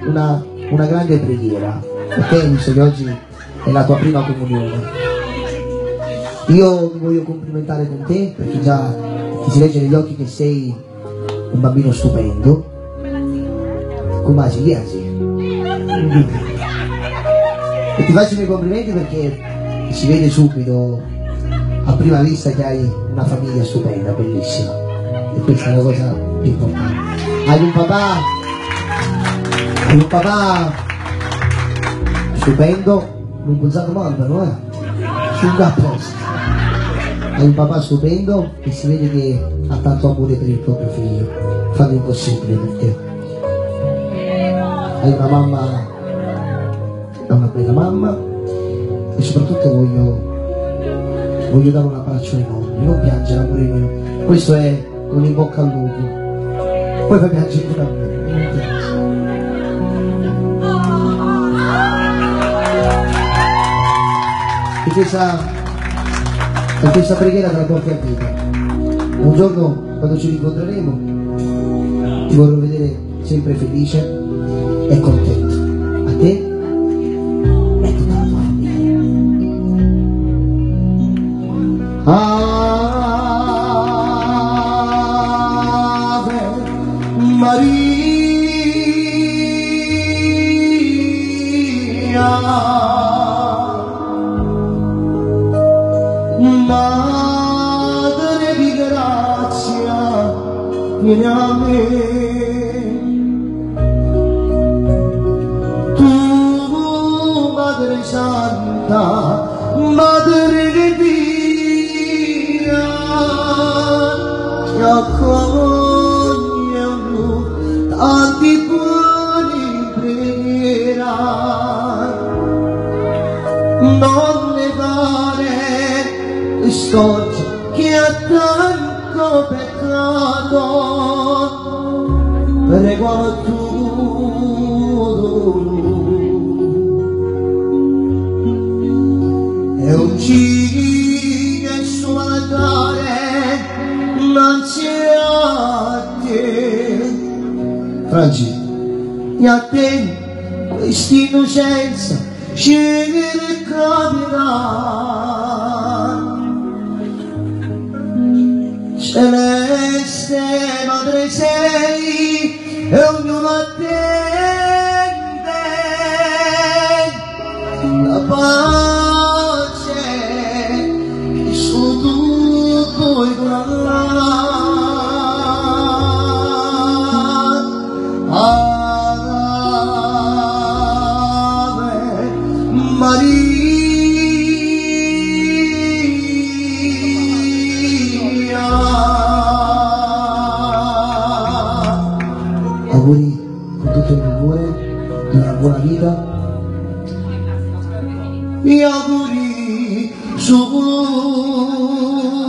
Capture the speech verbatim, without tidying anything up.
una, una grande preghiera, perché visto che oggi è la tua prima comunione. Io mi voglio complimentare con te, perché già ti si legge negli occhi che sei un bambino stupendo. Come si piace? E ti faccio i miei complimenti perché si vede subito, a prima vista, che hai una famiglia stupenda, bellissima. E questa è la cosa più importante. Hai un papà, hai un papà stupendo, non punzato mandano, eh? Su un apposta. Hai un papà stupendo e si vede che ha tanto amore per il proprio figlio. Fa l'impossibile per te. Hai una mamma, è una bella mamma, e soprattutto voglio, voglio dare un abbraccio enorme, non piangere, amore mio, questo è un in bocca al lupo, poi fai piangere pure a me, non piangere. E questa, e questa preghiera te la porti a vita. Un giorno, quando ci rincontreremo, ti vorrò vedere sempre felice e contento, a te e a tutta la tua famiglia. Ave Maria, Madre di grazia, vieni a me. Madre Santa, Madre di Dio, ti accogliamo tanti buoni pregherai. Non negare quest'oggi che ha tanto peccato, prego a tu. E un ciglio e suo altare non c'è a te. Franci, e a te questa innocenza ci ricapirà. Celeste Madre sei e ognuno attende la pace su tutto il mondo. Ave Maria. Auguri con tutto il cuore di una buona vita. Mi auguri su